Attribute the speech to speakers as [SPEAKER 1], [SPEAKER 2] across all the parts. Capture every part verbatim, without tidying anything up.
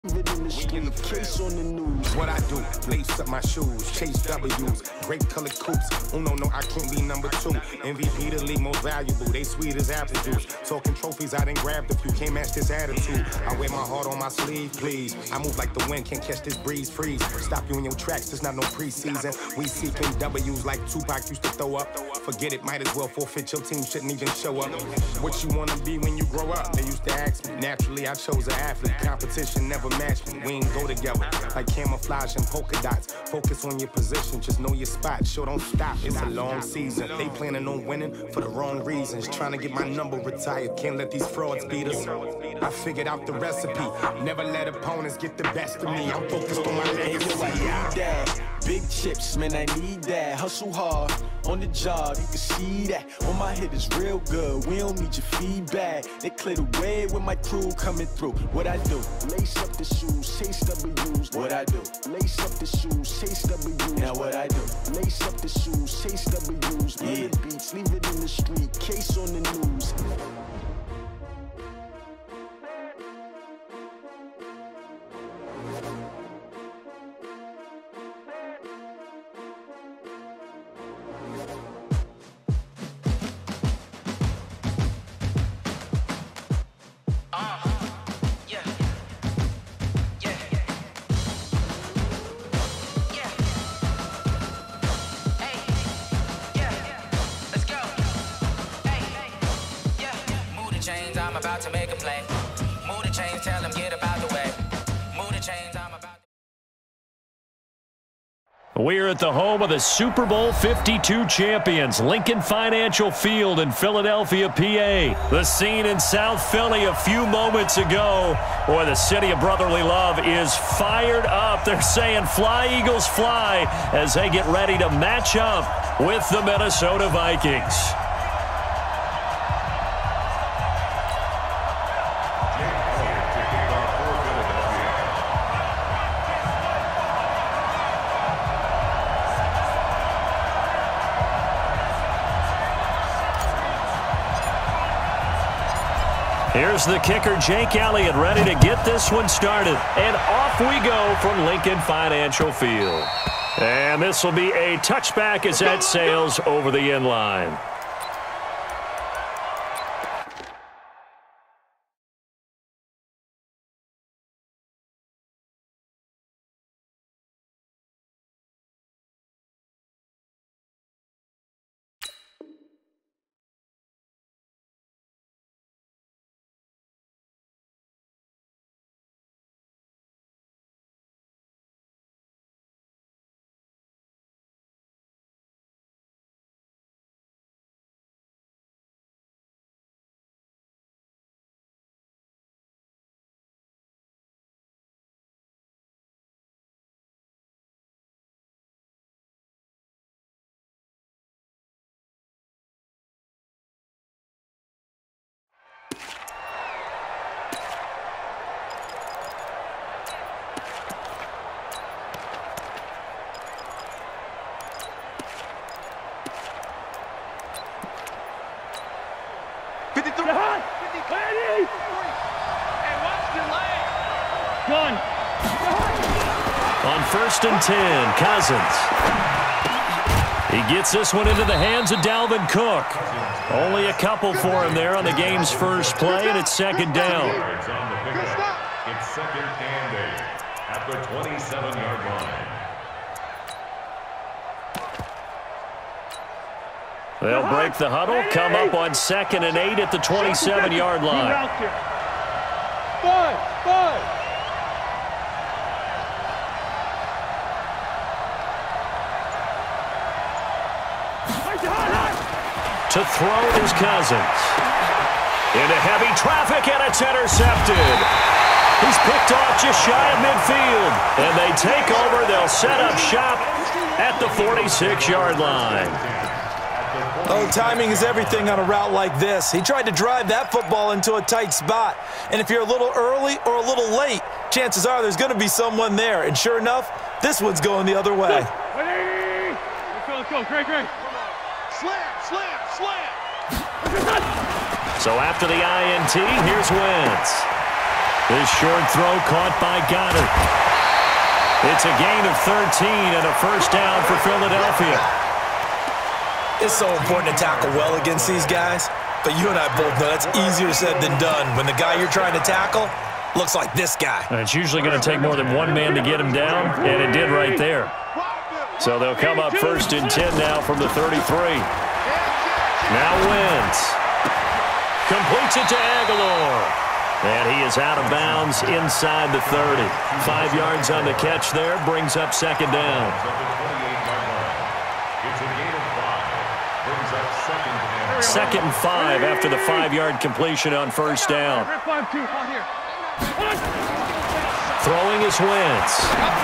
[SPEAKER 1] In the street, case on the news.
[SPEAKER 2] What I do, lace up my shoes, chase W's, great colored coops. Oh no, no, I can't be number two. M V P the league most valuable, they sweet as apple juice. Talking trophies, I done grabbed a few, can't match this attitude. I wear my heart on my sleeve, please. I move like the wind, can't catch this breeze, freeze. Stop you in your tracks, there's not no preseason. We seeking W's like Tupac used to throw up. Forget it, might as well forfeit, your team shouldn't even show up. What you wanna be when you grow up? They used to ask me, naturally I chose an athlete. Competition never match me, we ain't go together. Like camouflage and polka dots. Focus on your position, just know your spot. Sure, don't stop, it's a long season. They planning on winning for the wrong reasons. Trying to get my number retired, can't let these frauds beat us. I figured out the recipe, never let opponents get the best of me. I'm focused on my legacy.
[SPEAKER 1] Big chips, man, I need that. Hustle hard, on the job, you can see that. On my hit is real good, we don't need your feedback. They clear the way with my crew coming through. What I do? Lace up the shoes, chase W's. What I do? Lace up the shoes, chase W's. Now what I do? Lace up the shoes, chase W's. Yeah. The beats, leave it in the street, case on the news.
[SPEAKER 3] I'm about to make a play. Move the chains, tell them get about the way. Move the chains, I'm about to...
[SPEAKER 4] We're at the home of the Super Bowl fifty-two champions, Lincoln Financial Field in Philadelphia, P A. The scene in South Philly a few moments ago. Boy, the city of brotherly love is fired up. They're saying fly, Eagles, fly, as they get ready to match up with the Minnesota Vikings. Here's the kicker, Jake Elliott, ready to get this one started. And off we go from Lincoln Financial Field. And this will be a touchback as that sails over the end line. On first and ten, Cousins. He gets this one into the hands of Dalvin Cook. Only a couple for him there on the game's first play, and it's second down.
[SPEAKER 5] It's second and eight at the twenty-seven yard line.
[SPEAKER 4] They'll break the huddle, come up on second and eight at the twenty-seven yard line.
[SPEAKER 6] Five, five.
[SPEAKER 4] To throw is Cousins. Into heavy traffic, and it's intercepted. He's picked off just shy of midfield. And they take over. They'll set up shop at the forty-six yard line.
[SPEAKER 7] Oh, timing is everything on a route like this. He tried to drive that football into a tight spot. And if you're a little early or a little late, chances are there's going to be someone there. And sure enough, this one's going the other way.
[SPEAKER 6] Let's go, let's go. Great, great. Slam, slam, slam.
[SPEAKER 4] So after the I N T, here's Wentz. This short throw caught by Goddard. It's a gain of thirteen and a first down for Philadelphia.
[SPEAKER 7] It's so important to tackle well against these guys, but you and I both know that's easier said than done when the guy you're trying to tackle looks like this guy.
[SPEAKER 4] And it's usually going to take more than one man to get him down, and it did right there. So they'll come up first and ten now from the thirty-three. Now Wentz completes it to Aguilar. And he is out of bounds inside the thirty. Five yards on the catch there, brings up second down. Second and five after the five-yard completion on first down. Throwing is Wentz.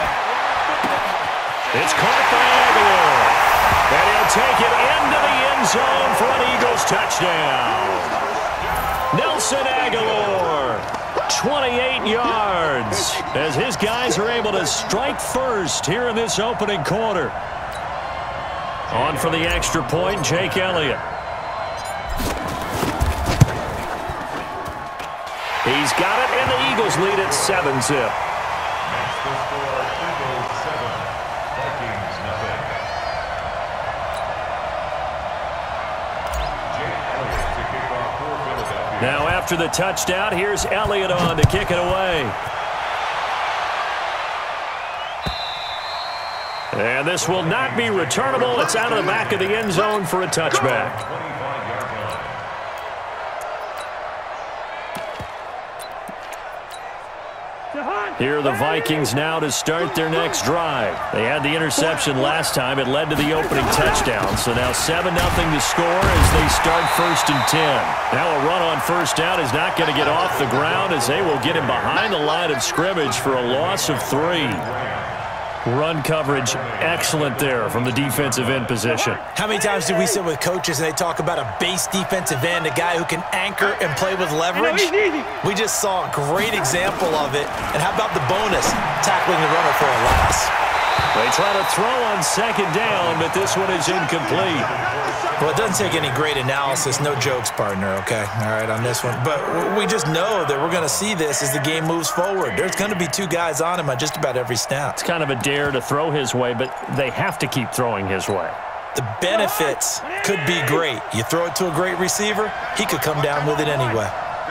[SPEAKER 4] It's caught by Aguilar. And he'll take it into the end zone for an Eagles touchdown. Nelson Aguilar, twenty-eight yards, as his guys are able to strike first here in this opening quarter. On for the extra point, Jake Elliott. He's got it, and the Eagles lead at seven zip.
[SPEAKER 5] That's the score, Eagles seven, Vikings nothing. Jake Elliott to kick off for Philadelphia.
[SPEAKER 4] Now after the touchdown, here's Elliott on to kick it away. And this will not be returnable. It's out of the back of the end zone for a touchback. Here are the Vikings now to start their next drive. They had the interception last time. It led to the opening touchdown. So now seven nothing to score as they start first and ten. Now a run on first down is not going to get off the ground as they will get him behind the line of scrimmage for a loss of three. Run coverage excellent there from the defensive end position.
[SPEAKER 7] How many times do we sit with coaches and they talk about a base defensive end, a guy who can anchor and play with leverage? We just saw a great example of it. And how about the bonus, tackling the runner for a loss?
[SPEAKER 4] They try to throw on second down, but this one is incomplete.
[SPEAKER 7] Well, it doesn't take any great analysis. No jokes, partner, okay? All right, on this one. But we just know that we're going to see this as the game moves forward. There's going to be two guys on him on just about every snap.
[SPEAKER 4] It's kind of a dare to throw his way, but they have to keep throwing his way.
[SPEAKER 7] The benefits could be great. You throw it to a great receiver, he could come down with it anyway.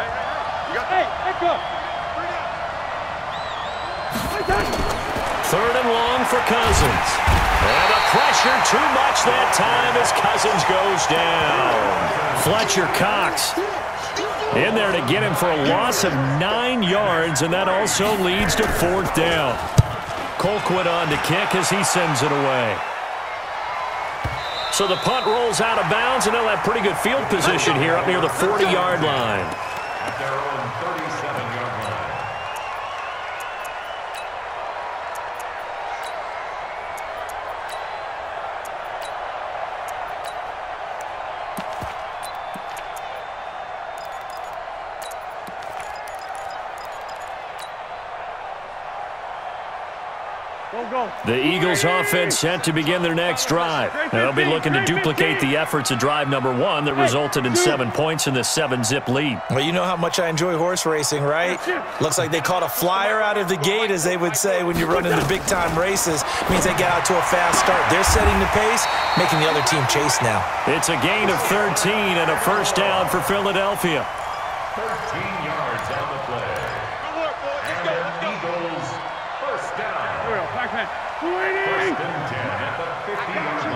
[SPEAKER 4] Third and long for Cousins. And the pressure too much that time as Cousins goes down. Fletcher Cox in there to get him for a loss of nine yards, and that also leads to fourth down. Colquitt on to kick as he sends it away. So the punt rolls out of bounds, and they'll have pretty good field position here up near the forty-yard line.
[SPEAKER 5] At their own thirty-seven-yard line.
[SPEAKER 4] The Eagles offense set to begin their next drive. They'll be looking to duplicate the efforts of drive number one that resulted in seven points in the seven-zip lead.
[SPEAKER 7] Well, you know how much I enjoy horse racing, right? Looks like they caught a flyer out of the gate, as they would say when you're running the big-time races. Means they get out to a fast start. They're setting the pace, making the other team chase now.
[SPEAKER 4] It's a gain of thirteen and a first down for Philadelphia.
[SPEAKER 5] thirteen yards on the play. And the Eagles first down. First and ten at the fifty-yard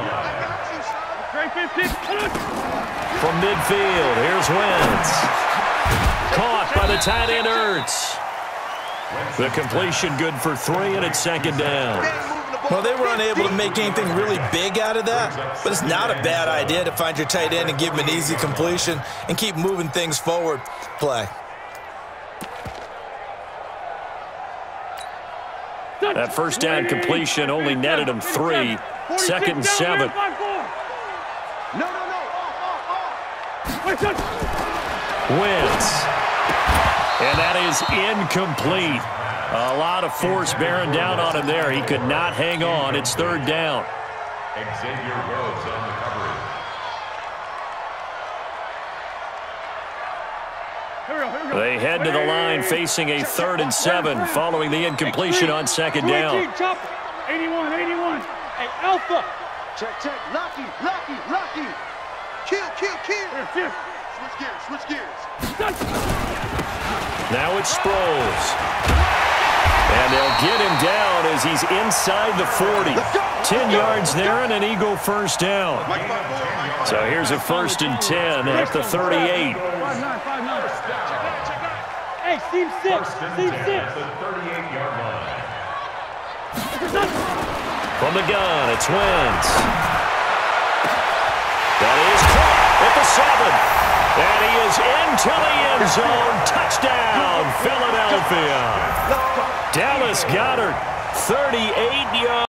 [SPEAKER 5] line.
[SPEAKER 4] From midfield, here's Wentz. Caught by the tight end Ertz. The completion good for three, and it's second down.
[SPEAKER 7] Well, they were unable to make anything really big out of that, but it's not a bad idea to find your tight end and give him an easy completion and keep moving things forward. Play.
[SPEAKER 4] That first down completion only netted him three. Second and seven. Wentz. And that is incomplete. A lot of force bearing down on him there. He could not hang on. It's third down.
[SPEAKER 5] Xavier Rhodes on the coverage.
[SPEAKER 6] Here we go, here we
[SPEAKER 4] They head to the line facing a third and seven following the incompletion on second down.
[SPEAKER 6] eighty-one, eighty-one. Hey, Alpha.
[SPEAKER 8] Check, check. Lucky, lucky, lucky. Kill, kill, kill.
[SPEAKER 6] Here, here.
[SPEAKER 8] Switch gears, switch gears.
[SPEAKER 4] Now it's Sproles. And they'll get him down as he's inside the forty. Ten yards there and an Eagle first down. So here's a first and ten at the thirty-eight.
[SPEAKER 6] Five nine, five nine. Hey, seam six, seam six.
[SPEAKER 5] thirty-eight-yard line.
[SPEAKER 4] From the gun, it's Wentz. That is caught at the seven. And he is into the end zone. Touchdown, Philadelphia. Dallas Goedert, thirty-eight yards.